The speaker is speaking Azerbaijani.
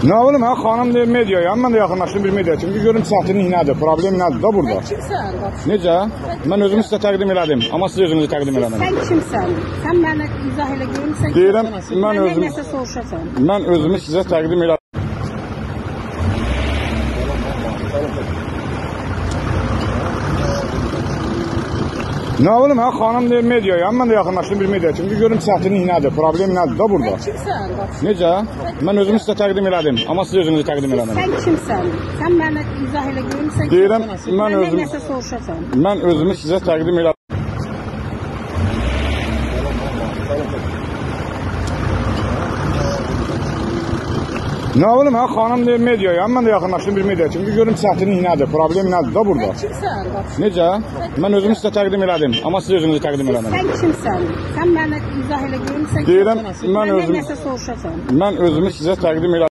Ne oğlum ha, xanım deyir mediayam, mən də yaxınlaşdım bir media kimi görüm çətinlik nədir, problem nədir da burada? Sən kimsən? Necə? Mən özümü sizə təqdim elədim, amma siz özünüzü təqdim eləmədiniz. Sən kimsən? Sən mənə izah elə görüm, sən Deyirəm, kimsən? mən özüm nəsə soruşasan. Mən özümü sizə təqdim elədim. Ne oğlum ha, xanım deyir mediayam, mən də yaxınlaşdım bir media kimi görüm çətinlik nədir, problem nədir da burada? Sən kimsən? Necə? Mən özümü sizə təqdim elədim, amma siz özünüzü təqdim eləmədiniz. Sən kimsən? Sən mənə izah elə görüm, sən Deyirəm, kimsən? mən özüm nəsə soruşasan. Mən özümü sizə təqdim elədim. Ne oğlum ha, xanım deyir mediayam, mən də yaxınlaşdım bir media kimi görüm çətinlik nədir, problem nədir da burada? Sən kimsən? Necə? Mən özümü sizə təqdim elədim, amma siz özünüzü təqdim eləmədiniz. Sən kimsən? Sən mənə izah elə görüm, sən Deyirəm, kimsən? mən özüm nəsə soruşasan. Mən özümü sizə təqdim elədim.